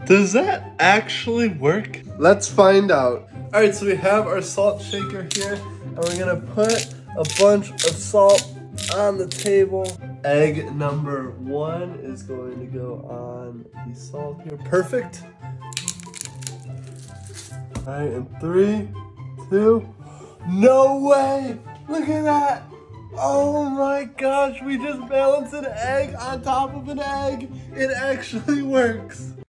Does that actually work? Let's find out. All right, so we have our salt shaker here, and we're gonna put a bunch of salt on the table. Egg number 1 is going to go on the salt here. Perfect. All right, in 3, 2, no way! Look at that! Oh my gosh, we just balanced an egg on top of an egg. It actually works.